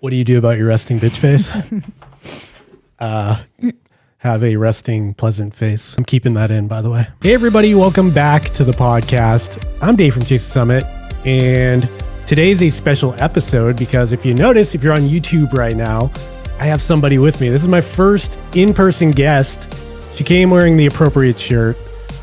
What do you do about your resting bitch face? Have a resting, pleasant face. I'm keeping that in, by the way. Hey, everybody. Welcome back to the podcast. I'm Dave from Chase the Summit, and today's a special episode because if you notice, if you're on YouTube right now, I have somebody with me. This is my first in-person guest. She came wearing the appropriate shirt.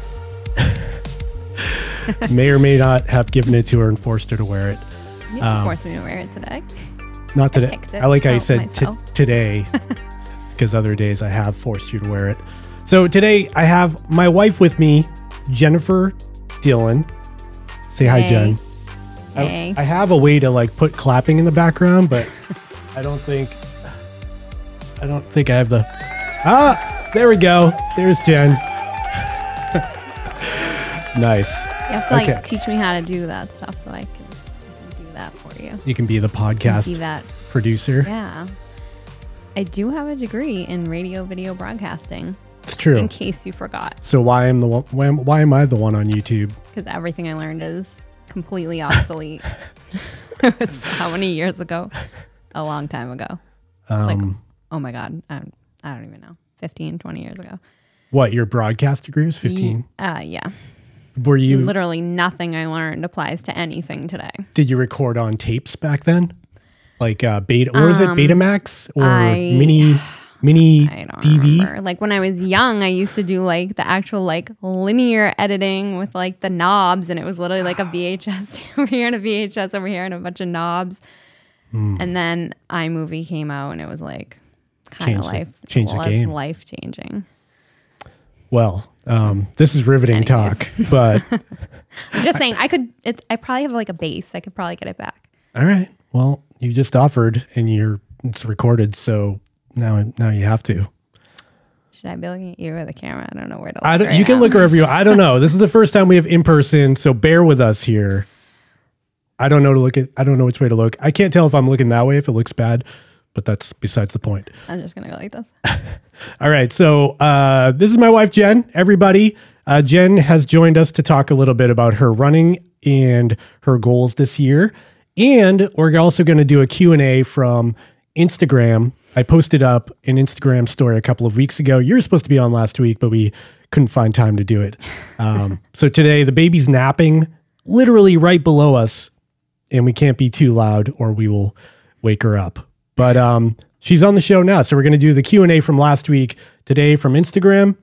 May or may not have given it to her and forced her to wear it. You forced me to wear it today. Not today. I like how you said today, because other days I have forced you to wear it. So today I have my wife with me, Jennifer Dillon. Say hi, Jen. Hey. I have a way to like put clapping in the background, but I don't think I have the... there we go. There's Jen. Nice. You have to like teach me how to do that stuff so I can do that for you. You can be the podcast producer. Yeah. I do have a degree in radio video broadcasting. It's true. In case you forgot. So why am I the one on YouTube? Because everything I learned is completely obsolete. It was how many years ago? A long time ago. Oh my God. I don't even know. 15, 20 years ago. What, your broadcast degree was 15? Yeah. Were you... Literally nothing I learned applies to anything today. Did you record on tapes back then? Like beta, or was it Betamax or mini I don't DV? remember. Like when I was young, I used to do like the actual like linear editing with like the knobs, and it was literally like a VHS over here and a VHS over here and a bunch of knobs. And then iMovie came out, and it was like kind of life changing. Well, this is riveting talk, but I'm just saying I probably have like a base. I could probably get it back. All right. Well, you just offered and it's recorded. So now you have to. Should I be looking at you or the camera? I don't know where to look. You can look wherever you want. I don't know. This is the first time we have in person. So bear with us here. I don't know which way to look. I can't tell if I'm looking that way, if it looks bad, but that's besides the point. I'm just going to go like this. All right. So this is my wife, Jen, everybody. Jen has joined us to talk a little bit about her running and her goals this year. And we're also going to do a Q&A from Instagram. I posted up an Instagram story a couple of weeks ago. You were supposed to be on last week, but we couldn't find time to do it. So today the baby's napping literally right below us, and we can't be too loud or we will wake her up. But she's on the show now. So we're going to do the Q&A from last week today from Instagram.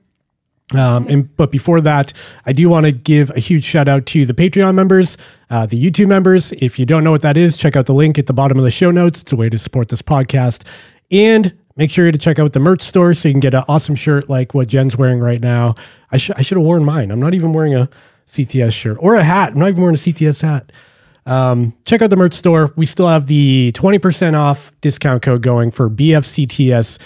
But before that, I do want to give a huge shout out to the Patreon members, the YouTube members. If you don't know what that is, check out the link at the bottom of the show notes. It's a way to support this podcast. And make sure to check out the merch store so you can get an awesome shirt like what Jen's wearing right now. I should have worn mine. I'm not even wearing a CTS shirt or a hat. I'm not even wearing a CTS hat. Check out the merch store. We still have the 20% off discount code going for BFCTS20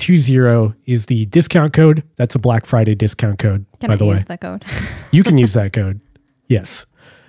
is the discount code. That's a Black Friday discount code, by the way. Can I use that code? You can use that code. Yes.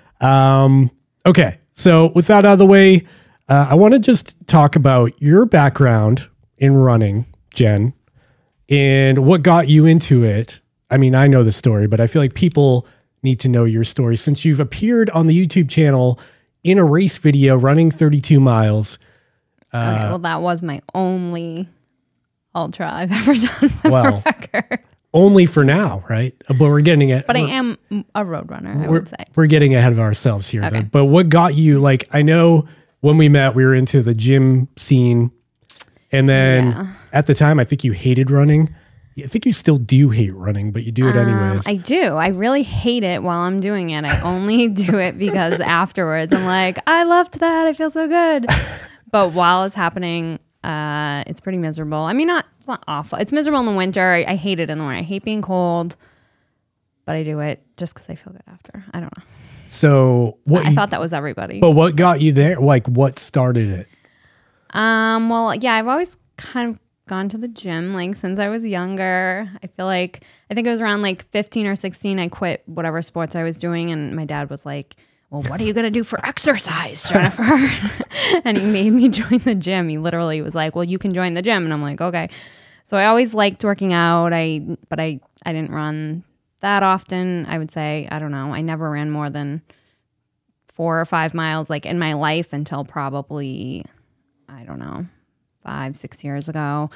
Okay. So with that out of the way, I want to just talk about your background in running, Jen, and what got you into it. I mean, I know the story, but I feel like people need to know your story since you've appeared on the YouTube channel in a race video running 32 miles. Okay, well, that was my only ultra I've ever done for the record. Only for now, right? But we're getting it. But I am a road runner, I would say. We're getting ahead of ourselves here. Okay. But what got you, like, I know when we met, we were into the gym scene. And then at the time, I think you hated running. I think you still do hate running, but you do it anyways. I do. I really hate it while I'm doing it. I only do it because afterwards I'm like, I loved that. I feel so good. But while it's happening, it's pretty miserable. I mean, it's not awful. It's miserable in the winter. I hate it in the winter. I hate being cold, but I do it just because I feel good after. I don't know. So I thought that was everybody. But what got you there? Like, what started it? Well, yeah, I've always kind of gone to the gym like since I was younger. I think it was around like 15 or 16 I quit whatever sports I was doing, and my dad was like, well, what are you gonna do for exercise, Jennifer? And he made me join the gym. He literally was like, well, you can join the gym. And I'm like, okay. So I always liked working out. But I didn't run that often. I would say, I don't know, I never ran more than 4 or 5 miles like in my life until probably I don't know, 5-6 years ago.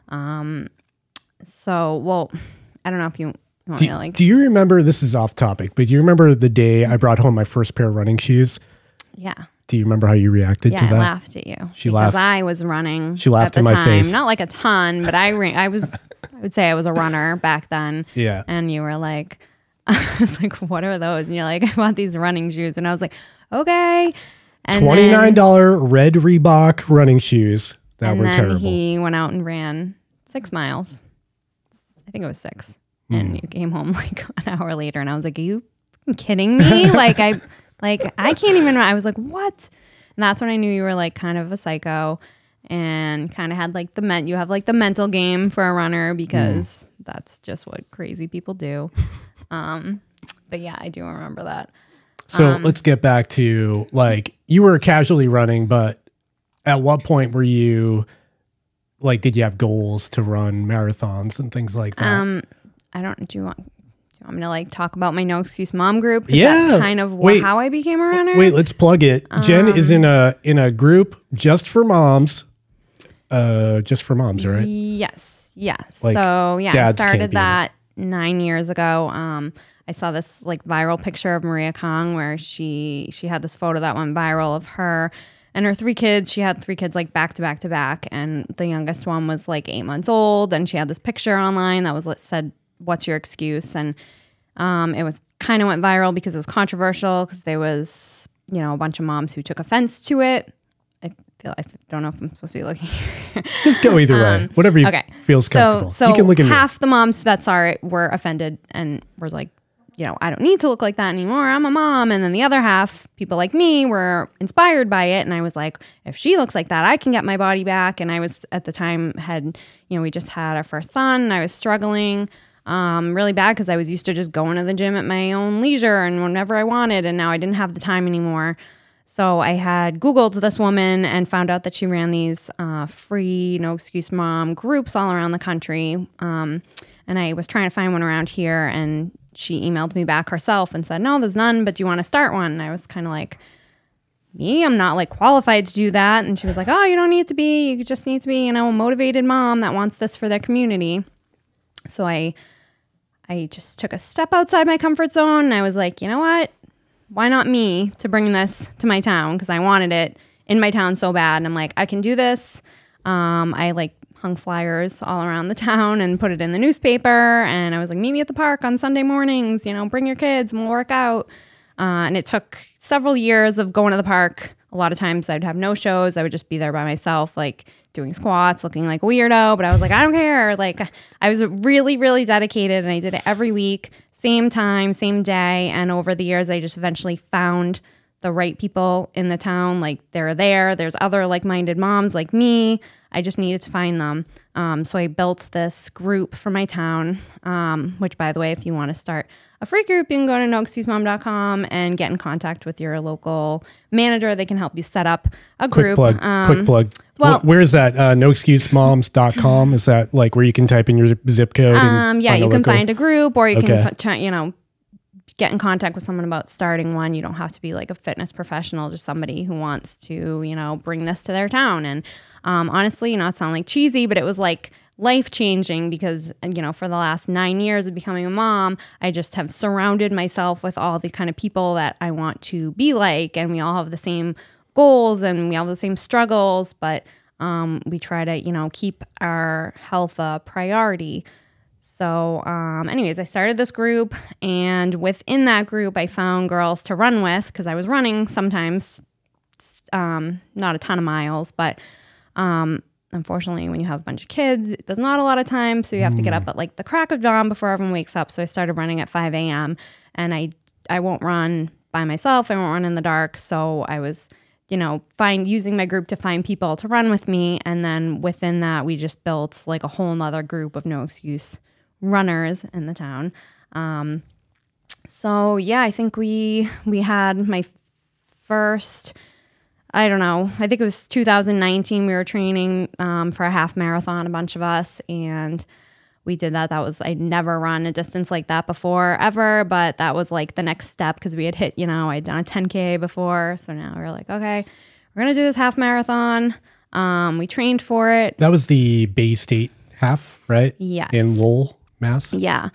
So, well, I don't know if you want me to like. Do you remember, this is off topic, but do you remember the day I brought home my first pair of running shoes? Yeah. Do you remember how you reacted to that? Yeah, I laughed at you. She laughed. Because I was running. She laughed at the in my time. face. Not like a ton, but I would say I was a runner back then. Yeah. And you were like, I was like, what are those? And you're like, I bought these running shoes. And I was like, okay. And $29 red Reebok running shoes that were terrible. He went out and ran 6 miles. I think it was 6. And you came home like an hour later and I was like, are you kidding me? I can't even, I was like, what? And that's when I knew you were like kind of a psycho and kind of had like you have like the mental game for a runner because that's just what crazy people do. But yeah, I do remember that. So let's get back to like, you were casually running, but at what point were you like, did you have goals to run marathons and things like that? Do you want me to like talk about my No Excuse Mom group? Yeah. That's kind of how I became a runner. Wait, let's plug it. Jen is in a group just for moms. Just for moms, right? Yes. Yes. Like, so yeah, I dads can't started be that 9 years ago. I saw this like viral picture of Maria Kong where she had this photo that went viral of her and her 3 kids. She had 3 kids like back to back to back, and the youngest one was like 8 months old, and she had this picture online that was said, "What's your excuse?" And it was kind of went viral because it was controversial because there was, you know, a bunch of moms who took offense to it. I don't know if I'm supposed to be looking here. Just go either way. Whatever you feels comfortable. So you can look at half the moms that saw it were offended and were like, you know, I don't need to look like that anymore. I'm a mom. And then the other half, people like me, were inspired by it. And I was like, if she looks like that, I can get my body back. And I was at the time we just had our first son and I was struggling really bad because I was used to just going to the gym at my own leisure and whenever I wanted. And now I didn't have the time anymore. So I had Googled this woman and found out that she ran these free No Excuse Mom groups all around the country. And I was trying to find one around here, and she emailed me back herself and said, no, there's none, but do you want to start one? And I was kind of like, me? I'm not like qualified to do that. And she was like, oh, you don't need to be. You just need to be, you know, a motivated mom that wants this for their community. So I just took a step outside my comfort zone, and I was like, you know what? Why not me to bring this to my town? Because I wanted it in my town so bad. And I'm like, I can do this. I like hung flyers all around the town and put it in the newspaper. And I was like, meet me at the park on Sunday mornings, you know, bring your kids and we'll work out. And it took several years of going to the park. A lot of times I'd have no shows. I would just be there by myself, like doing squats, looking like a weirdo. But I was like, I don't care. Like I was really, really dedicated, and I did it every week. Same time, same day. And over the years, I just eventually found the right people in the town. Like they're there. There's other like-minded moms like me. I just needed to find them. So I built this group for my town, which, by the way, if you want to start a free group, you can go to noexcusemom.com and get in contact with your local manager. They can help you set up a group. Quick plug. Well, where is that? Noexcusemoms.com? Is that like where you can type in your zip code? Yeah, you can find a group, or you can, get in contact with someone about starting one. You don't have to be like a fitness professional, just somebody who wants to, bring this to their town. And honestly, not sound like cheesy, but it was like life-changing because, for the last 9 years of becoming a mom, I just have surrounded myself with all the kind of people that I want to be like, and we all have the same goals and we all have the same struggles, but we try to, keep our health a priority. So anyways, I started this group, and within that group, I found girls to run with because I was running sometimes, not a ton of miles, but unfortunately, when you have a bunch of kids, there's not a lot of time, so you have to get up at like the crack of dawn before everyone wakes up. So I started running at 5 a.m. and I won't run by myself. I won't run in the dark. So I was, using my group to find people to run with me, and then within that, we just built like a whole nother group of no excuse runners in the town. So yeah, I think we had my first. I don't know. I think it was 2019. We were training for a half marathon, a bunch of us, and we did that. I'd never run a distance like that before, ever, but that was like the next step because we had hit, I'd done a 10K before. So now we're like, okay, we're going to do this half marathon. We trained for it. That was the Bay State half, right? Yes. In Lowell, Mass. Yeah.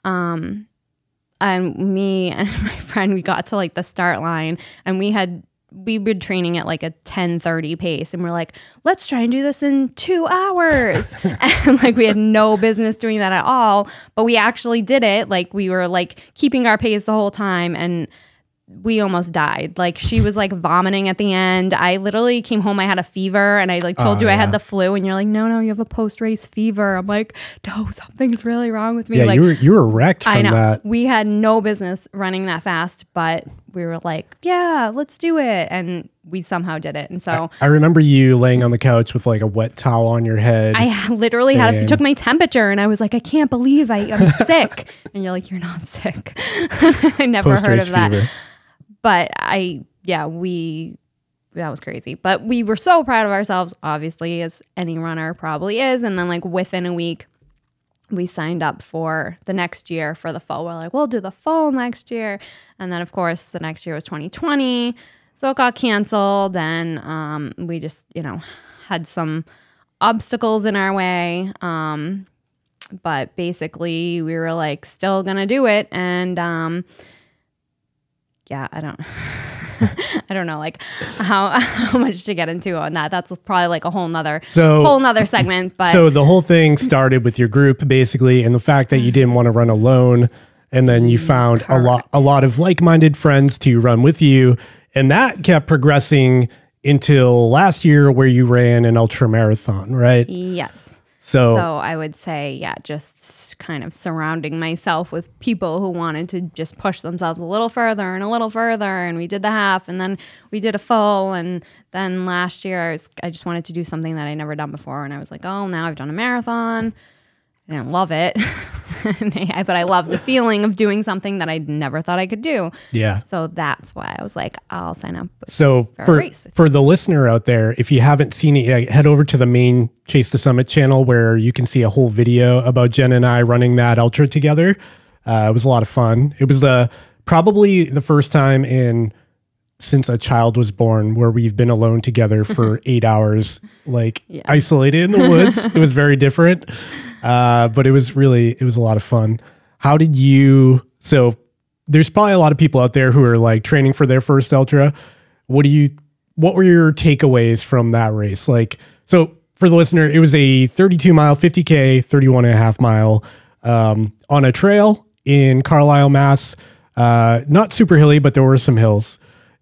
And me and my friend, we got to like the start line, and we were training at like a 10:30 pace, and we're like, let's try and do this in 2 hours. And like we had no business doing that at all, but we actually did it. Like we were like keeping our pace the whole time, and we almost died. Like she was like vomiting at the end. I literally came home, I had a fever, and I like told you I had the flu, and you're like, no, you have a post-race fever. I'm like, no, something's really wrong with me. Yeah, like you were wrecked from that. We had no business running that fast, but we were like, yeah, let's do it. And we somehow did it. And so I remember you laying on the couch with like a wet towel on your head. I literally took my temperature, and I was like, I can't believe I'm sick. And you're like, you're not sick. I never heard of that. Fever. But that was crazy. But we were so proud of ourselves, obviously, as any runner probably is. And then like within a week, we signed up for the next year for the full. We're like, we'll do the full next year. And then of course the next year was 2020. So it got canceled, and we just, had some obstacles in our way. But basically we were like still gonna do it. And yeah, I don't know like how much to get into on that. That's probably like a whole nother segment. But so the whole thing started with your group basically, and the fact that you didn't want to run alone, and then you found a lot of like-minded friends to run with you, and that kept progressing until last year where you ran an ultra marathon, right? Yes. So I would say, yeah, just kind of surrounding myself with people who wanted to just push themselves a little further and a little further. And we did the half, and then we did a full. And then last year I just wanted to do something that I'd never done before. And I was like, oh, now I've done a marathon. I didn't love it, but I love the feeling of doing something that I never thought I could do. yeah. So that's why I was like, I'll sign up. So for the listener out there, if you haven't seen it yet, head over to the main Chase the Summit channel where you can see a whole video about Jen and I running that ultra together. It was a lot of fun. It was probably the first time since a child was born where we've been alone together for 8 hours, isolated in the woods. It was very different. But it was a lot of fun. How did so there's probably a lot of people out there who are like training for their first ultra. What were your takeaways from that race? Like, so for the listener, it was a 32 mile, 50K, 31.5 mile, on a trail in Carlisle, Mass. Not super hilly, but there were some hills.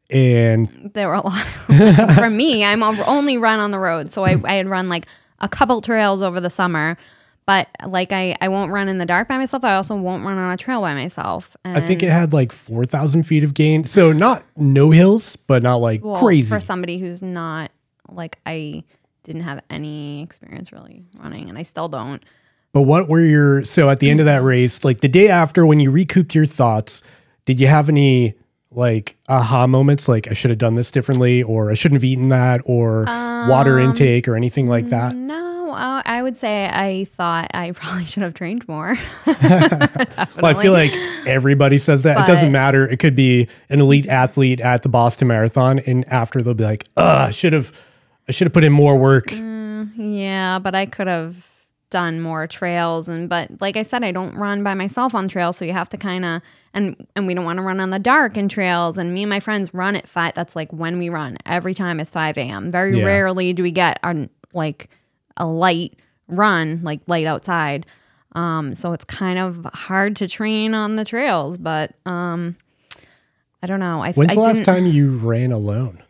And there were a lot. For me, I'm only run on the road. So I had run like a couple trails over the summer. But like I won't run in the dark by myself. I also won't run on a trail by myself. And I think it had like 4,000 feet of gain. So not no hills, but not like crazy. For somebody who's not like, I didn't have any experience really running, and I still don't. But what were so at the end of that race, like the day after when you recouped your thoughts, did you have any like aha moments? Like I should have done this differently, or I shouldn't have eaten that, or water intake or anything like that? No. I would say I thought I probably should have trained more. Well, I feel like everybody says that. It doesn't matter. It could be an elite athlete at the Boston Marathon, and after they'll be like, I should have put in more work. Yeah, but I could have done more trails. But like I said, I don't run by myself on trails, so you have to kind of, and we don't want to run on the dark in trails. And me and my friends run at 5. That's like when we run. Every time it's 5 a.m. Very rarely do we get a light run, like light outside. So it's kind of hard to train on the trails, but I don't know. When's the last time you ran alone?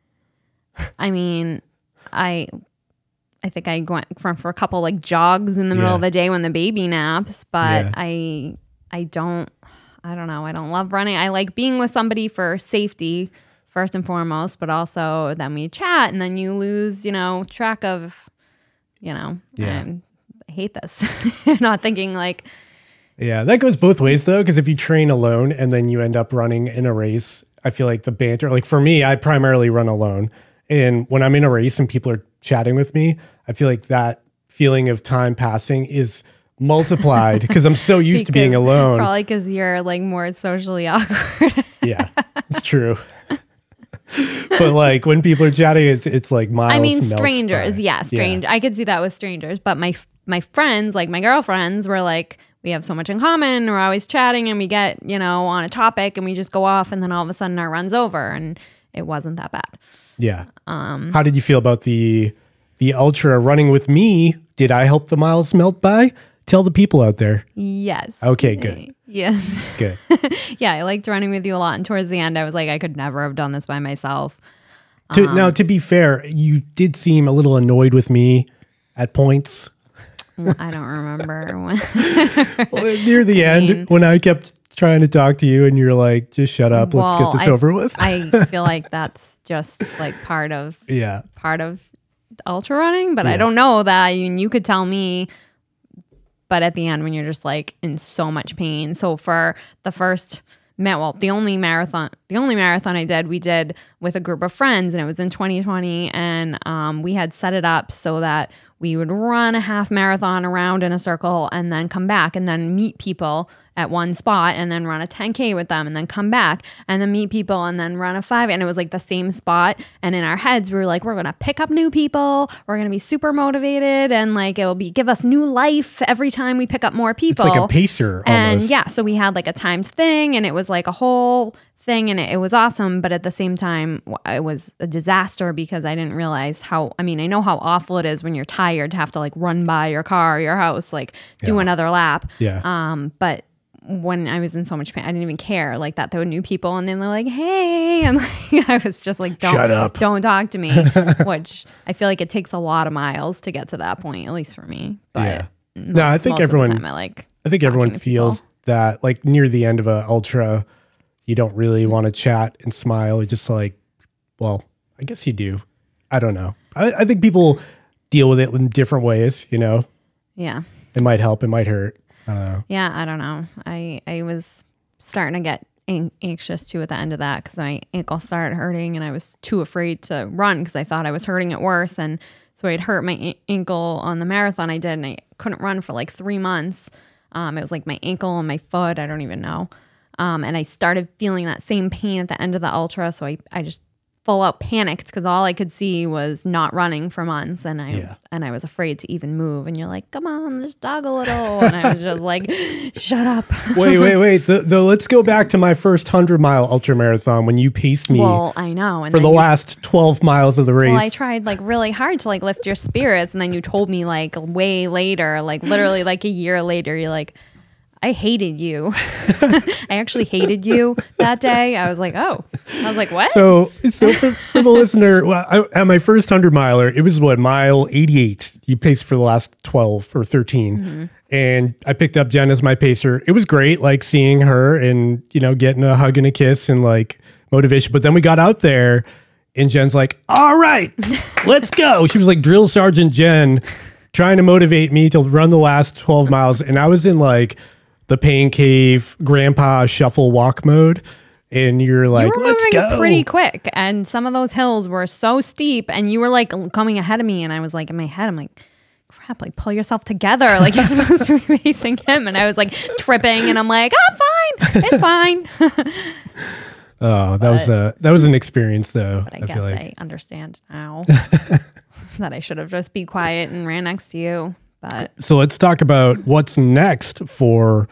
I mean, I think I went for a couple like jogs in the middle of the day when the baby naps, but I don't know. I don't love running. I like being with somebody for safety first and foremost, but also then we chat and then you lose, track of, I hate this. Not thinking like. Yeah, that goes both ways though, because if you train alone and then you end up running in a race, I feel like the banter, like for me, I primarily run alone. And when I'm in a race and people are chatting with me, I feel like that feeling of time passing is multiplied because I'm so used to being alone. Probably because you're like more socially awkward. Yeah, it's true. But like when people are chatting, it's like miles. I mean, melt strangers. by. Yeah, strange. I could see that with strangers. But my friends, like my girlfriends, were like, we have so much in common. We're always chatting, and we get on a topic, and we just go off, and then all of a sudden our run's over, and it wasn't that bad. Yeah. How did you feel about the ultra running with me? Did I help the miles melt by? Tell the people out there. Yes. Okay, good. Yes. Good. Yeah, I liked running with you a lot. And towards the end, I was like, I could never have done this by myself. Now, to be fair, you did seem a little annoyed with me at points. I don't remember when. Well, near the end, when I kept trying to talk to you and you're like, just shut up. Let's get this over with. I feel like that's just like part of ultra running, but I don't know that. You could tell me. But at the end, when you're just like in so much pain. So for the first, the only marathon I did, we did with a group of friends, and it was in 2020. And we had set it up so that we would run a half marathon around in a circle and then come back and then meet people at one spot and then run a 10K with them and then come back and then meet people and then run a 5. And it was like the same spot. And in our heads, we were like, we're going to pick up new people. We're going to be super motivated. And like, it will give us new life every time we pick up more people. It's like a pacer almost. And yeah, so we had like a timed thing, and it was like a whole thing, and it was awesome. But at the same time, it was a disaster because I didn't realize I know how awful it is when you're tired to have to like run by your car or your house, like do another lap. Yeah. But when I was in so much pain, I didn't even care like that. There were new people, and then they're like, "Hey," and like, I was just like, Shut up. Don't talk to me." Which I feel like it takes a lot of miles to get to that point, at least for me. But no, I think everyone. I think everyone feels that like near the end of a ultra, you don't really want to chat and smile. You just like, well, I guess you do. I don't know. I think people deal with it in different ways. Yeah. It might help. It might hurt. I don't know. Yeah, I don't know. I was starting to get anxious too at the end of that because my ankle started hurting, and I was too afraid to run because I thought I was hurting it worse. And so I'd hurt my ankle on the marathon I did, and I couldn't run for like 3 months. It was like my ankle and my foot. I don't even know. And I started feeling that same pain at the end of the ultra. So I just full out panicked because all I could see was not running for months. And I was afraid to even move. And you're like, come on, just jog a little. And I was just like, shut up. Wait. Let's go back to my first 100-mile ultra marathon when you paced me. Well, I know. And for the last 12 miles of the race. Well, I tried like really hard to like lift your spirits. And then you told me like way later, like literally like a year later, you're like, I hated you. I actually hated you that day. I was like, oh. I was like, what? So for the listener, well, at my first 100-miler, it was mile 88. You paced for the last 12 or 13. Mm-hmm. And I picked up Jen as my pacer. It was great, like seeing her and, getting a hug and a kiss and like motivation. But then we got out there and Jen's like, all right, let's go. She was like drill sergeant Jen trying to motivate me to run the last 12 miles. And I was in like the pain cave grandpa shuffle walk mode, and you're like, let's go pretty quick, and some of those hills were so steep, and you were like coming ahead of me, and I was like in my head, I'm like, crap, like pull yourself together, like you're supposed to be facing him, and I was like tripping, and I'm like, I'm fine, it's fine. Oh, that was an experience though. But I guess I understand now that I should have just be quiet and ran next to you. But so let's talk about what's next for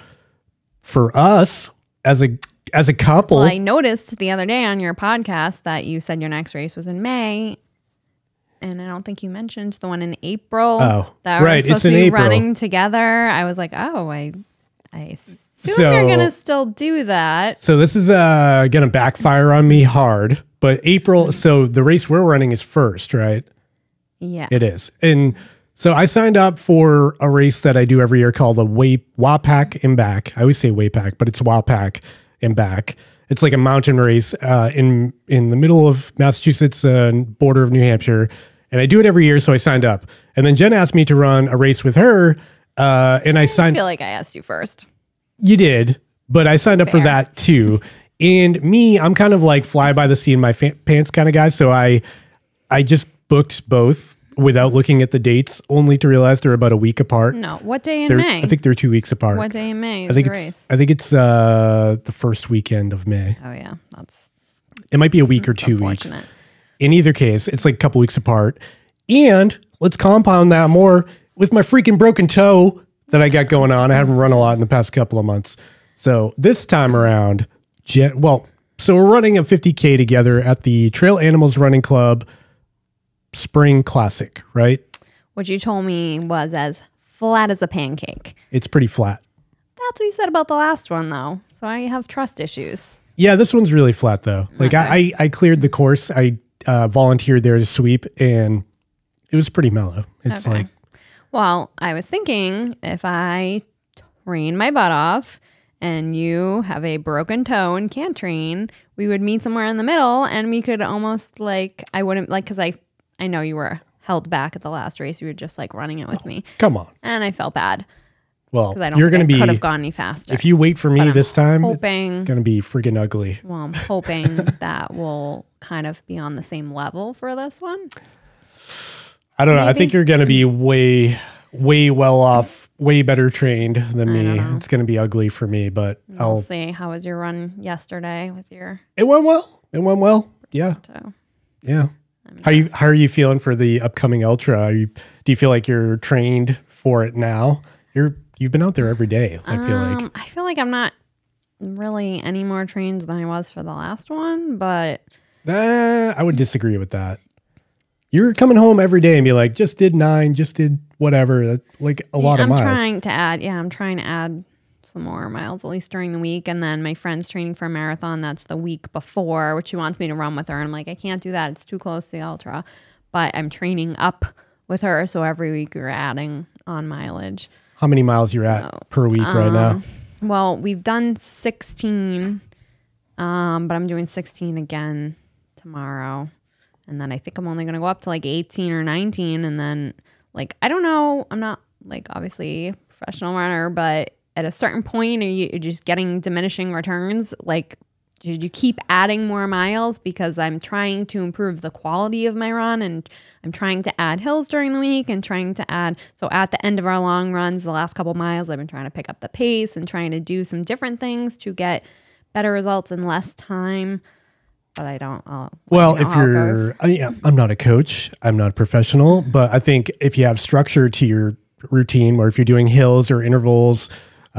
us as a couple. Well, I noticed the other day on your podcast that you said your next race was in May, and I don't think you mentioned the one in April. Oh, that right, we're supposed it's to in be April. Running together. I was like, oh, I assume you're gonna still do that. So this is gonna backfire on me hard. But April. So the race we're running is first, right? Yeah, it is, and. So I signed up for a race that I do every year called the WAPAC and Back. I always say WAPAC, but it's WAPAC and Back. It's like a mountain race in the middle of Massachusetts, border of New Hampshire. And I do it every year, so I signed up. And then Jen asked me to run a race with her, and I signed. I feel like I asked you first. You did, but I signed up for that too. And me, I'm kind of like fly by the seat in my pants kind of guy. So I just booked both without looking at the dates, only to realize they're about a week apart. No, what day in May? I think they're 2 weeks apart. What day in May is the race? I think it's the first weekend of May. Oh yeah, that's It might be a week or 2 weeks. Unfortunate. In either case, it's like a couple weeks apart. And let's compound that more with my freaking broken toe that I got going on. I haven't run a lot in the past couple of months. So this time around, so we're running a 50K together at the Trail Animals Running Club Spring Classic, right? What you told me was as flat as a pancake. It's pretty flat. That's what you said about the last one, though. So I have trust issues. Yeah, this one's really flat, though. Like, I cleared the course. I volunteered there to sweep, and it was pretty mellow. It's Okay. like, Well, I was thinking if I train my butt off and you have a broken toe and can't train, we would meet somewhere in the middle and we could almost like, I wouldn't like, because I know you were held back at the last race. You were just like running it with me. come on. And I felt bad Well, because I don't you're going to think I be, could have gone any faster. if you wait for me I'm this time, hoping, it's going to be freaking ugly. well, I'm hoping that we'll kind of be on the same level for this one. I don't know. I Maybe. think you're going to be way well off, way better trained than me. don't know. It's going to be ugly for me, but We'll see. How was your run yesterday with your it went well. It went well. Yeah. toe? Yeah. How are you feeling for the upcoming ultra? Do you feel like you're trained for it now? You've been out there every day. I feel like I'm not really any more trained than I was for the last one, but I would disagree with that. You're coming home every day and be like, just did 9, just did whatever. That's like a lot of miles. I'm trying to add some more miles, at least during the week. And then my friend's training for a marathon that's the week before, which she wants me to run with her. And I'm like, I can't do that. It's too close to the ultra. But I'm training up with her. So every week we're adding on mileage. How many miles you're at per week right now? Well, we've done 16, but I'm doing 16 again tomorrow. And then I think I'm only going to go up to like 18 or 19. And then like, I don't know. I'm not like obviously a professional runner, but at a certain point, are you just getting diminishing returns? Like, did you keep adding more miles? Because I'm trying to improve the quality of my run and I'm trying to add hills during the week and trying to add. So at the end of our long runs, the last couple miles, I've been trying to pick up the pace and trying to do some different things to get better results in less time. But I don't. Well, if I'm not a coach, I'm not a professional, but I think if you have structure to your routine, or if you're doing hills or intervals,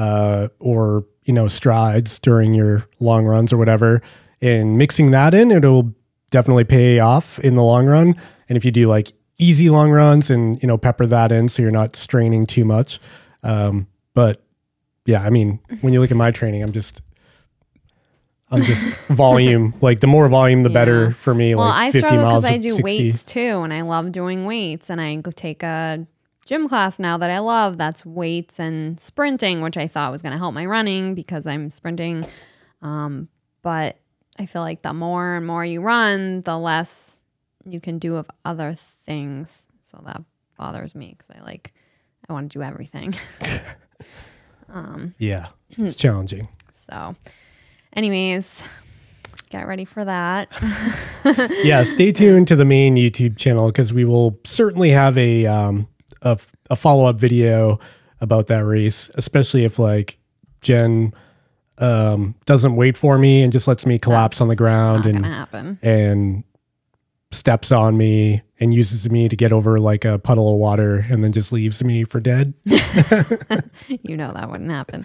or strides during your long runs or whatever, and mixing that in, it'll definitely pay off in the long run. And if you do like easy long runs and pepper that in, so you're not straining too much. But yeah, I mean, when you look at my training, I'm just volume. Like the more volume, the better for me. Well, like I 50 struggle miles because I of do 60. weights too, and I love doing weights. And I go take a gym class now that I love. That's weights and sprinting, which I thought was going to help my running because I'm sprinting. But I feel like the more and more you run, the less you can do of other things. So that bothers me because I want to do everything. Yeah, it's challenging. So anyways, get ready for that. Yeah, stay tuned to the main YouTube channel because we will certainly have a follow-up video about that race, especially if like Jen doesn't wait for me and just lets me collapse on the ground Not gonna happen. and steps on me and uses me to get over like a puddle of water and then just leaves me for dead. You know that wouldn't happen.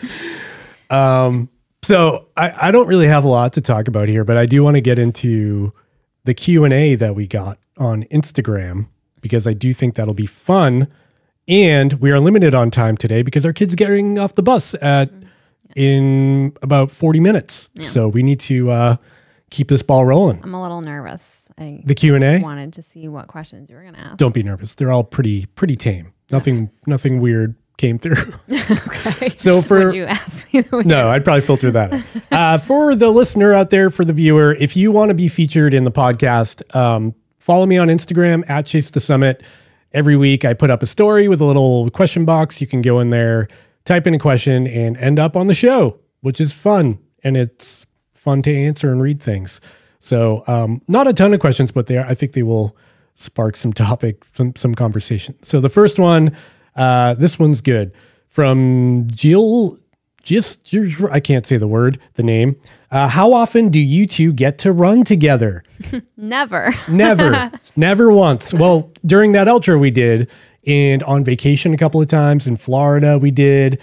So I don't really have a lot to talk about here, but I do want to get into the Q&A that we got on Instagram because I do think that'll be fun. And we are limited on time today because our kid's getting off the bus in about 40 minutes. Yeah. So we need to keep this ball rolling. I'm a little nervous. The Q&A? Wanted to see what questions you were going to ask. Don't be nervous. They're all pretty tame. Nothing weird came through. Okay. So would you ask me? No, I'd probably filter that out. For the listener out there, for the viewer, if you want to be featured in the podcast, follow me on Instagram at Chase the Summit. Every week I put up a story with a little question box. You can go in there, type in a question and end up on the show, which is fun. And it's fun to answer and read things. So not a ton of questions, but I think they will spark some some conversation. So the first one, this one's good. From Jill I can't say the name. How often do you two get to run together? Never. Never once. Well, during that ultra we did, and on vacation a couple of times in Florida we did.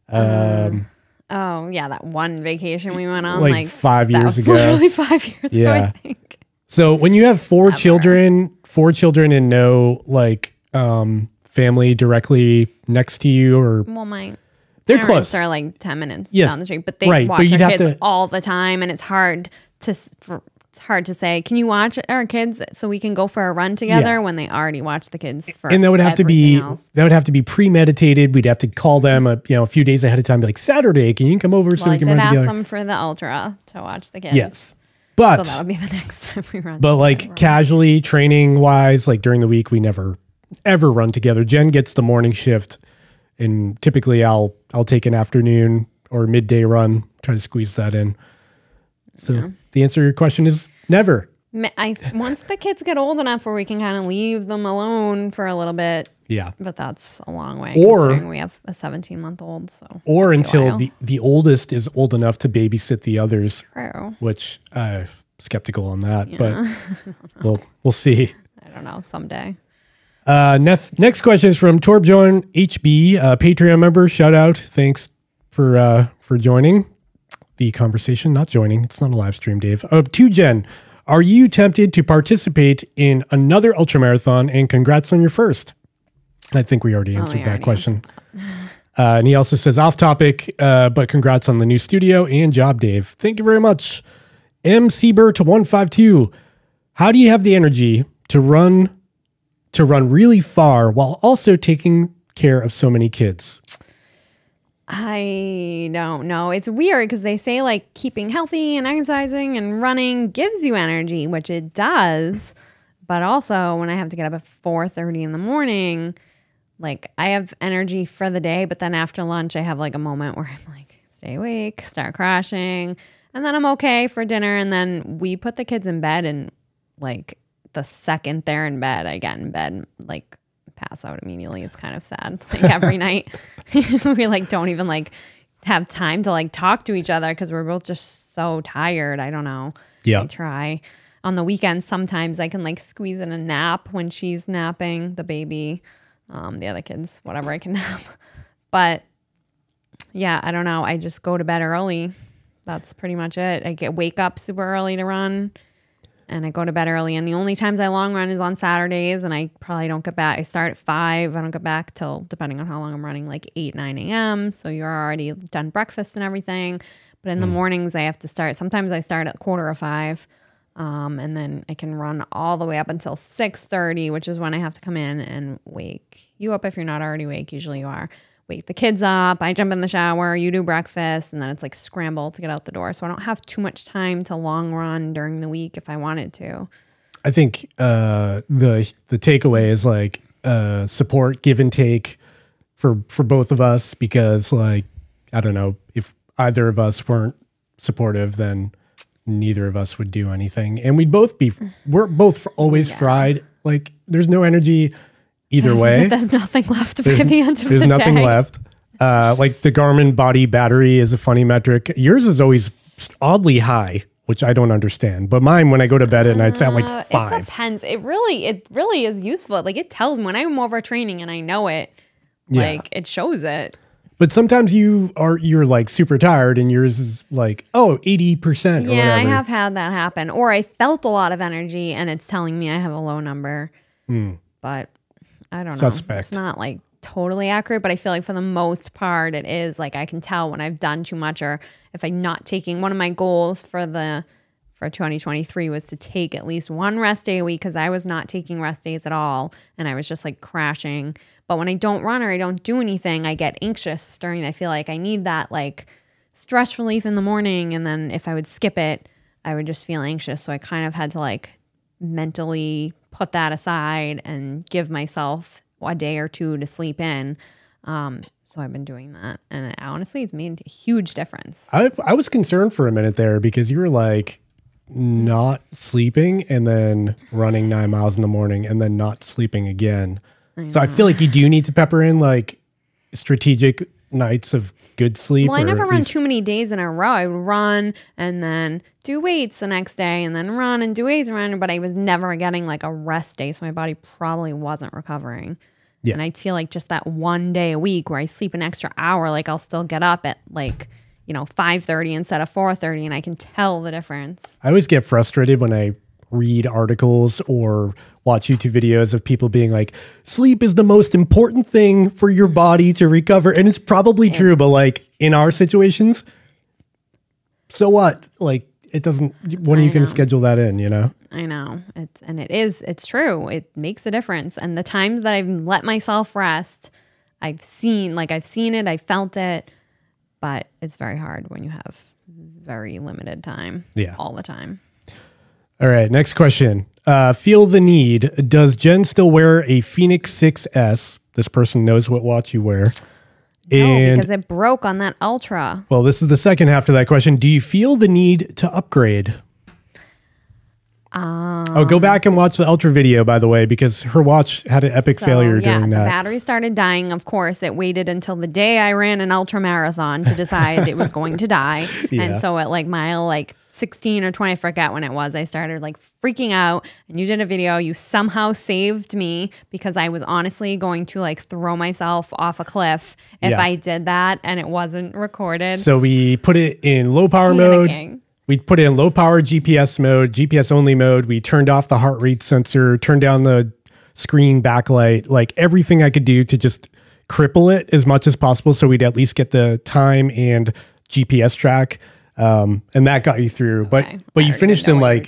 Oh yeah, that one vacation we went on like 5 years ago. Literally 5 years ago, I think. So when you have four children and no like family directly next to you, or they're close. Are like 10 minutes yes, down the street, but they watch our kids all the time, and it's hard to say, can you watch our kids so we can go for a run together when they already watch the kids for and that would have to be premeditated. We'd have to call them a few days ahead of time, be like, Saturday, can you come over so we can run together? I did ask them for the ultra to watch the kids. Yes. But so that would be the next time we run. But like casually training wise, like during the week, we never ever run together. Jen gets the morning shift, and typically I'll take an afternoon or midday run, try to squeeze that in. So the answer to your question is never. Once the kids get old enough where we can kind of leave them alone for a little bit. Yeah. But that's a long way, considering we have a 17-month-old. Or until the oldest is old enough to babysit the others. True. Which I'm skeptical on that, but we'll see. I don't know, someday. Next question is from Torbjorn HB, Patreon member. Shout out. Thanks for joining the conversation. Not joining. It's not a live stream, Dave. To Jen, are you tempted to participate in another ultramarathon? And congrats on your first. I think we already answered that question. And he also says, off topic, but congrats on the new studio and job, Dave. Thank you very much. M. Siebert 152. How do you have the energy to run really far while also taking care of so many kids? I don't know. It's weird because they say like keeping healthy and exercising and running gives you energy, which it does. But also when I have to get up at 4:30 in the morning, like I have energy for the day, but then after lunch I have like a moment where I'm like, stay awake, start crashing, and then I'm okay for dinner. And then we put the kids in bed, and like the second they're in bed, I get in bed, like pass out immediately. It's kind of sad. Like every night we like don't even like have time to like talk to each other because we're both just so tired. I don't know. Yeah. I try. On the weekends, sometimes I can like squeeze in a nap when she's napping, the baby. The other kids, whatever I can nap. But yeah, I don't know. I just go to bed early. That's pretty much it. I wake up super early to run, and I go to bed early. And the only times I long run is on Saturdays, and I probably don't get back. I start at 5. I don't get back till, depending on how long I'm running, like 8, 9 a.m. So you're already done breakfast and everything. But in the mornings, I have to start. Sometimes I start at 4:45. And then I can run all the way up until 6:30, which is when I have to come in and wake you up if you're not already awake. Usually you are. Wake the kids up. I jump in the shower. You do breakfast. And then it's like scramble to get out the door. So I don't have too much time to long run during the week if I wanted to. I think the takeaway is like support, give and take for both of us, because like, I don't know, if either of us weren't supportive, then neither of us would do anything, and we're both always fried. Like there's no energy either way. There's nothing left by the end of the day. There's nothing left. Like the Garmin body battery is a funny metric. Yours is always oddly high, which I don't understand. But mine, when I go to bed at night, it's at like 5. It depends. It really is useful. Like it tells me when I'm overtraining and I know it. Like it shows it. But sometimes you're like super tired and yours is like, 80% or whatever. Yeah, I have had that happen. Or I felt a lot of energy and it's telling me I have a low number. But I don't know. Suspect. It's not like totally accurate, but I feel like for the most part it is. Like I can tell when I've done too much, or if I'm not taking. One of my goals for 2023 was to take at least one rest day a week, because I was not taking rest days at all and I was just like crashing. But when I don't run or I don't do anything, I get anxious during. I feel like I need that like stress relief in the morning. And then if I would skip it, I would just feel anxious. So I kind of had to like mentally put that aside and give myself a day or two to sleep in. So I've been doing that. And honestly, it's made a huge difference. I was concerned for a minute there because you were like not sleeping and then running 9 miles in the morning and then not sleeping again. So I feel like you do need to pepper in like strategic nights of good sleep? Well, I or never at run least- too many days in a row. I would run and then do weights the next day and then run and do weights and run, but I was never getting like a rest day. So my body probably wasn't recovering. Yeah. And I feel like just that one day a week where I sleep an extra hour, like I'll still get up at like, 5:30 instead of 4:30 and I can tell the difference. I always get frustrated when I read articles or watch YouTube videos of people being like, sleep is the most important thing for your body to recover. And it's probably true, but like in our situations, so what? Like it doesn't, when are you going to schedule that in, I know. It's true. It makes a difference. And the times that I've let myself rest, I've seen it, I felt it, but it's very hard when you have very limited time all the time. All right. Next question. Feel the need. Does Jen still wear a Phoenix 6S? This person knows what watch you wear. No, because it broke on that Ultra. Well, this is the second half to that question. Do you feel the need to upgrade? Go back and watch the Ultra video, by the way, because her watch had an epic failure during the that. battery started dying. Of course, it waited until the day I ran an ultra marathon to decide it was going to die. Yeah. And so at like mile 16 or 20, I forget when it was, I started like freaking out. And you did a video. You somehow saved me because I was honestly going to like throw myself off a cliff if I did that and it wasn't recorded. So we put it in low power mode. Panicking. We put it in low power GPS mode, GPS only mode. We turned off the heart rate sensor, turned down the screen backlight, like everything I could do to just cripple it as much as possible. So we'd at least get the time and GPS track. And that got you through, but you finished in with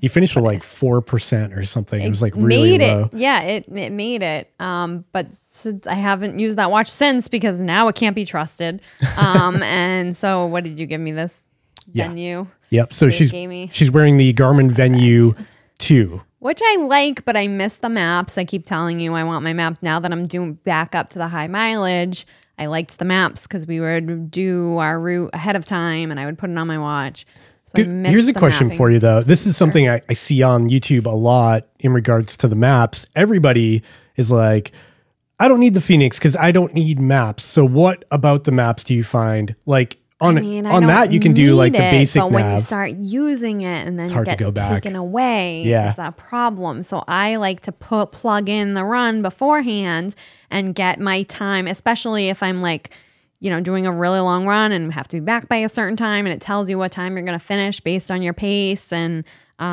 4% or something. It was like really low. Yeah, it made it. But since I haven't used that watch since because now it can't be trusted. And so what did you give me this? Venue? Yep. So she's wearing the Garmin Venue 2. Which I like, but I miss the maps. I keep telling you I want my map now that I'm doing back up to the high mileage. I liked the maps because we would do our route ahead of time and I would put it on my watch. So here's a question for you, though. This is something I see on YouTube a lot in regards to the maps. Everybody is like, I don't need the Phoenix because I don't need maps. So what about the maps do you find? Like on that, you can do like the basic but nav. when you start using it and then it gets taken away, it's a problem. So I like to plug in the run beforehand and get my time, especially if I'm like, doing a really long run and have to be back by a certain time and it tells you what time you're going to finish based on your pace and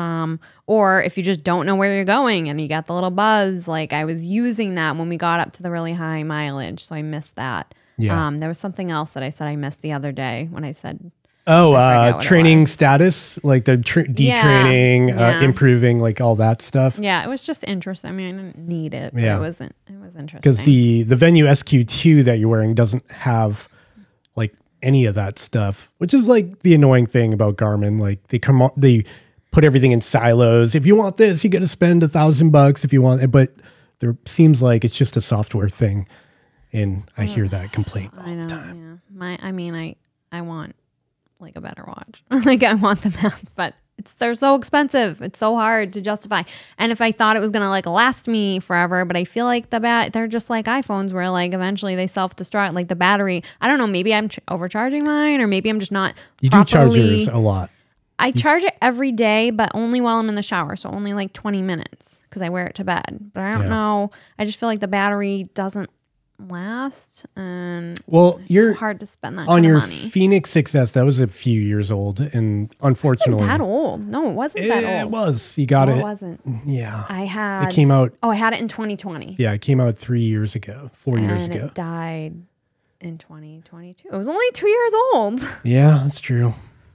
or if you just don't know where you're going and you got the little buzz, like I was using that when we got up to the really high mileage. So I missed that. Yeah. There was something else that I said I missed the other day when I said training status, like the detraining, improving, like all that stuff. Yeah, it was just interesting. I mean, I didn't need it, but it was interesting. Because the Venue SQ2 that you're wearing doesn't have like any of that stuff, which is like the annoying thing about Garmin. Like they put everything in silos. If you want this, you got to spend $1,000 if you want it, but there seems like it's just a software thing. And I hear that complaint all the time. Yeah. I want like a better watch. Like I want the map, but they're so expensive. It's so hard to justify. And if I thought it was going to like last me forever, but I feel like they're just like iPhones where like eventually they self-destruct, like the battery. I don't know. Maybe I'm overcharging mine or maybe I'm just not You do charge yours a lot. I charge it every day, but only while I'm in the shower. So only like 20 minutes because I wear it to bed. But I don't know. I just feel like the battery doesn't last and you're hard to spend that on kind your of money. Phoenix 6S. That was a few years old, and unfortunately, that old. No, it wasn't that old. It was. You got it. It wasn't. Yeah, it came out. Oh, I had it in 2020. Yeah, it came out 4 years ago. And it died in 2022. It was only 2 years old. Yeah, that's true.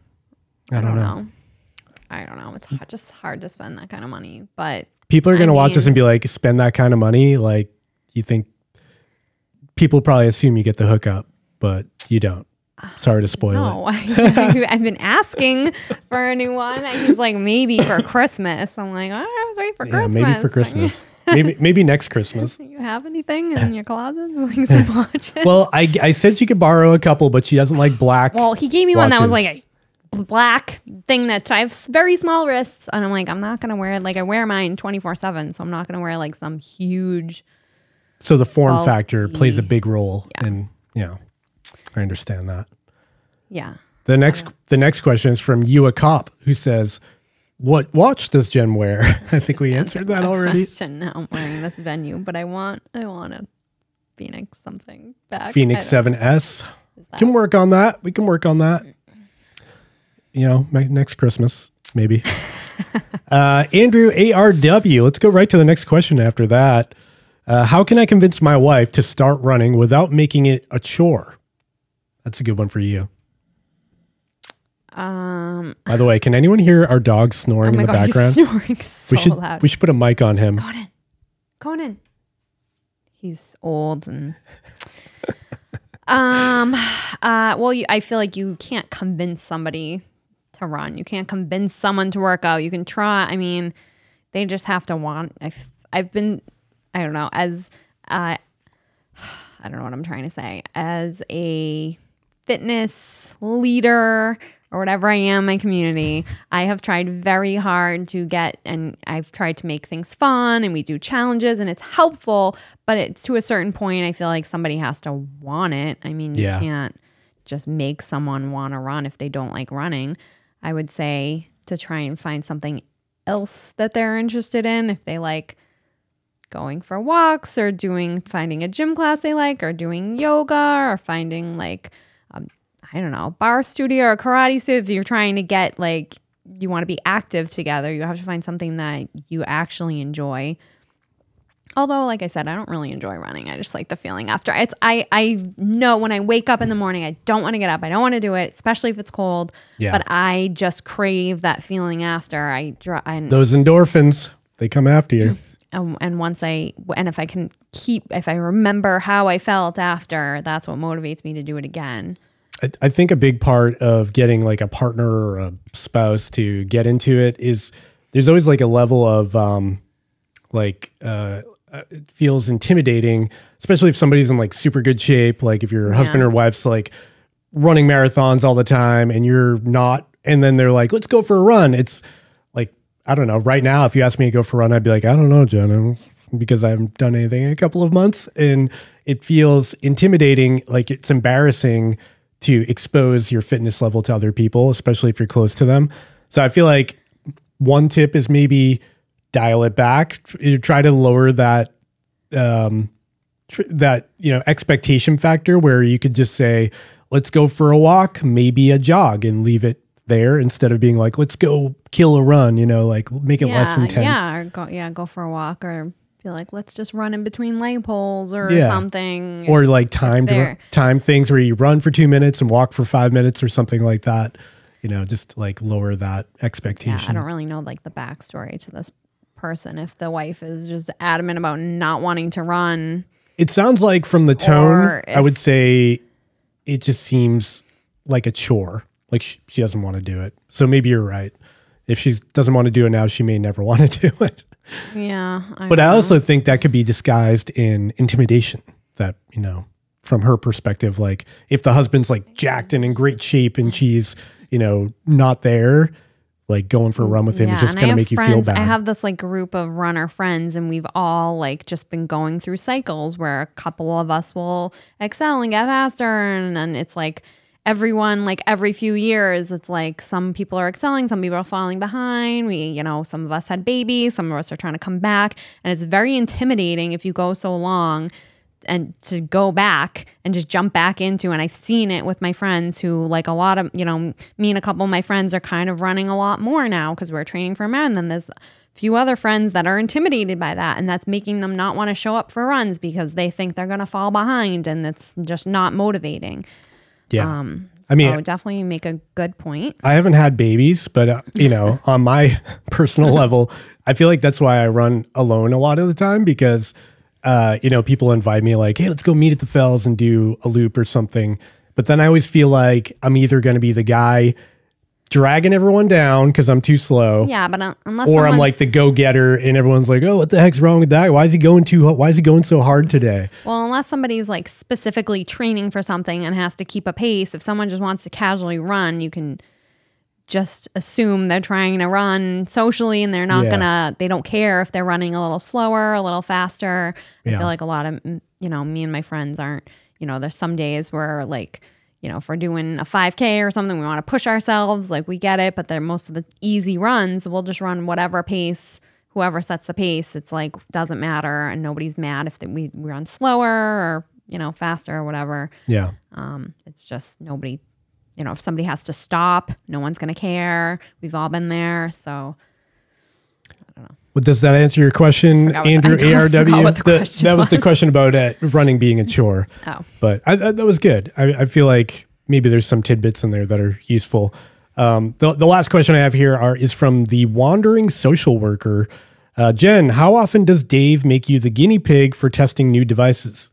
I don't know. I don't know. It's just hard to spend that kind of money, but people are going to watch this and be like, spend that kind of money. Like, you think people probably assume you get the hookup, but you don't. Sorry to spoil it. I've been asking for a new one. And he's like, maybe for Christmas. I'm like, oh, wait for Christmas. Maybe for Christmas. maybe next Christmas. You have anything in your closet? Like some watches? Well, I said she could borrow a couple, but she doesn't like black. Well, he gave me one that was like a black thing that I have very small wrists. And I'm like, I'm not going to wear it. Like I wear mine 24/7. So I'm not going to wear like some huge. So the form factor plays a big role in, I understand that. Yeah. The next question is from you, a cop, who says, "What watch does Jen wear?" I think we answered that already. Now I'm wearing this Venue, but I want a Phoenix something back. Phoenix 7S. Can work on that. We can work on that. You know, next Christmas, maybe. Andrew ARW. Let's go right to the next question after that. How can I convince my wife to start running without making it a chore? That's a good one for you. By the way, can anyone hear our dog snoring in the background? He's snoring so loud. We should put a mic on him. Conan. He's old and I feel like you can't convince somebody to run. You can't convince someone to work out. You can try. I mean, they just have to want. I don't know, I don't know what I'm trying to say. As a fitness leader or whatever I am in my community, I have tried very hard and I've tried to make things fun, and we do challenges, and it's helpful, but it's to a certain point, I feel like somebody has to want it. I mean, you can't just make someone want to run if they don't like running. I would say to try and find something else that they're interested in. If they like going for walks or finding a gym class they like, or doing yoga, or finding like, I don't know, bar studio or karate studio. If you're trying to get like, you want to be active together, you have to find something that you actually enjoy. Although, like I said, I don't really enjoy running. I just like the feeling after. I know when I wake up in the morning, I don't want to get up. I don't want to do it, especially if it's cold. Yeah. But I just crave that feeling after. Those endorphins, they come after you. And if I remember how I felt after, that's what motivates me to do it again. I think a big part of getting like a partner or a spouse to get into it is there's always like a level of it feels intimidating, especially if somebody's in like super good shape. Like if your husband or wife's like running marathons all the time and you're not, and then they're like, let's go for a run. It's like, I don't know. Right now, if you ask me to go for a run, I'd be like, I don't know, Jen, because I haven't done anything in a couple of months. And it feels intimidating. Like it's embarrassing to expose your fitness level to other people, especially if you're close to them. So I feel like one tip is maybe dial it back. Try to lower that expectation factor where you could just say, let's go for a walk, maybe a jog, and leave it there instead of being like, let's go kill a run, like make it less intense. Yeah, or go for a walk, or feel like let's just run in between light poles or something. Or like time things where you run for 2 minutes and walk for 5 minutes or something like that. Just like lower that expectation. Yeah, I don't really know like the backstory to this person. If the wife is just adamant about not wanting to run. It sounds like from the tone, I would say it just seems like a chore. Like she doesn't want to do it. So maybe you're right. If she doesn't want to do it now, she may never want to do it. Yeah. But I also think that could be disguised in intimidation. That, from her perspective, like if the husband's like jacked and in great shape and she's, not there, like going for a run with him is just going to make you feel bad. I have this like group of runner friends, and we've all like just been going through cycles where a couple of us will excel and get faster. And then it's like everyone, like every few years, it's like some people are excelling, some people are falling behind. Some of us had babies, some of us are trying to come back. And it's very intimidating if you go so long and to go back and just jump back into. And I've seen it with my friends who like a lot of, me and a couple of my friends are kind of running a lot more now because we're training for a marathon. And then there's a few other friends that are intimidated by that. And that's making them not want to show up for runs because they think they're going to fall behind, and it's just not motivating. Yeah. So definitely make a good point. I haven't had babies, but on my personal level, I feel like that's why I run alone a lot of the time because people invite me like, hey, let's go meet at the Fells and do a loop or something. But then I always feel like I'm either going to be the guy dragging everyone down because I'm too slow. Yeah, but unless I'm like the go-getter and everyone's like, oh, what the heck's wrong with that? Why is he going so hard today? Well, unless somebody's like specifically training for something and has to keep a pace, if someone just wants to casually run, you can just assume they're trying to run socially and they're not they don't care if they're running a little slower, a little faster. I feel like a lot of, me and my friends aren't, there's some days where like, if we're doing a 5K or something, we want to push ourselves, like we get it. But they're most of the easy runs, we'll just run whatever pace, whoever sets the pace. It's like, doesn't matter. And nobody's mad if we run slower or, faster or whatever. Yeah. It's just nobody, if somebody has to stop, no one's going to care. We've all been there. So I don't know. Well, does that answer your question, Andrew ARW? That was the question about running being a chore. Oh. But that was good. I feel like maybe there's some tidbits in there that are useful. The last question I have here is from the Wandering Social Worker. Jen, how often does Dave make you the guinea pig for testing new devices?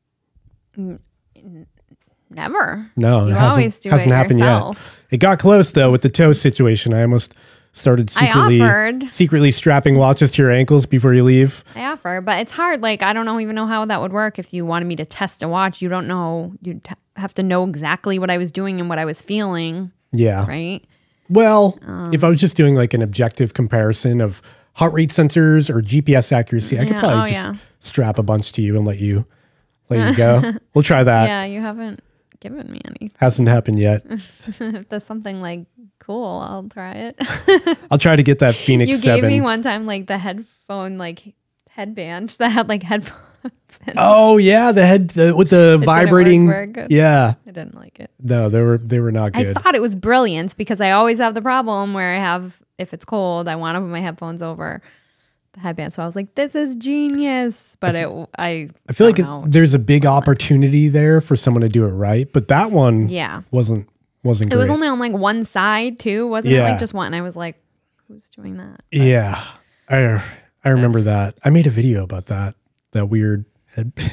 Never. No, you it always do hasn't it happened yourself. yet. It got close though with the toe situation. I almost started secretly strapping watches to your ankles before you leave. I offer, but it's hard. Like, I don't even know how that would work. If you wanted me to test a watch, you don't know. You'd have to know exactly what I was doing and what I was feeling. Yeah. Right. Well, if I was just doing like an objective comparison of heart rate sensors or GPS accuracy, I could probably strap a bunch to you and let you go. We'll try that. Yeah, you haven't given me anything. Hasn't happened yet. If there's something like cool, I'll try it. I'll try to get that Phoenix 7. You gave me one time like the headphone headband that had like headphones in it. Oh yeah, the head with the vibrating. Very good. Yeah, I didn't like it. No, they were not good. I thought it was brilliant because I always have the problem where if it's cold, I want to put my headphones over the headband. So I was like, this is genius. But I feel like there's a big opportunity there for someone to do it right. But that one wasn't great. It was only on like one side too. Wasn't it like just one? And I was like, who's doing that? But, yeah. I remember that. I made a video about that weird headband.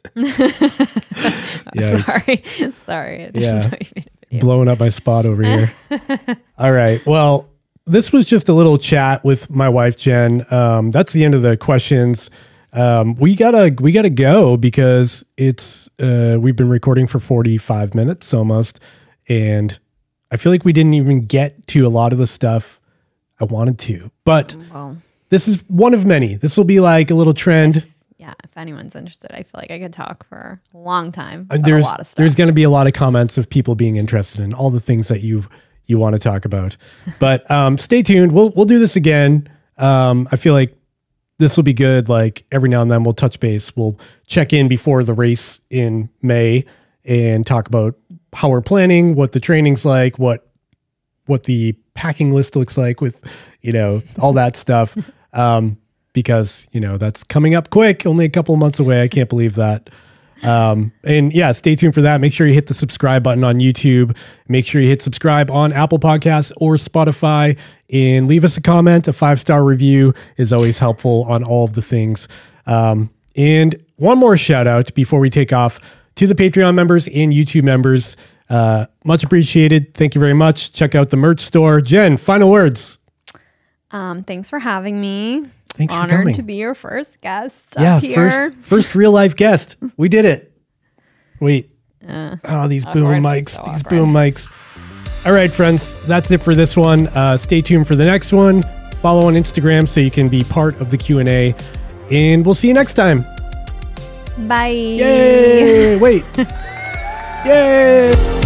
Sorry. I didn't Yeah. know you made a video. Blowing up my spot over here. All right. Well, this was just a little chat with my wife, Jen. That's the end of the questions. We gotta go because it's we've been recording for 45 minutes almost, and I feel like we didn't even get to a lot of the stuff I wanted to. But this is one of many. This will be like a little trend. If anyone's interested, I feel like I could talk for a long time. There's a lot of stuff. There's going to be a lot of comments of people being interested in all the things that you want to talk about. But stay tuned. We'll do this again. I feel like this will be good. Like every now and then we'll touch base. We'll check in before the race in May and talk about how we're planning, what the training's like, what the packing list looks like with, all that stuff. Because, that's coming up quick, only a couple of months away. I can't believe that. And yeah, stay tuned for that. Make sure you hit the subscribe button on YouTube. Make sure you hit subscribe on Apple Podcasts or Spotify and leave us a comment. A 5-star review is always helpful on all of the things. And one more shout out before we take off to the Patreon members and YouTube members. Much appreciated. Thank you very much. Check out the merch store. Jen, final words. Thanks for having me. Thanks for coming. Honored to be your first guest up here. First real life guest. We did it. Wait. These boom mics. So these boom mics. All right, friends. That's it for this one. Stay tuned for the next one. Follow on Instagram so you can be part of the Q&A. And we'll see you next time. Bye. Yay. Wait. Yay.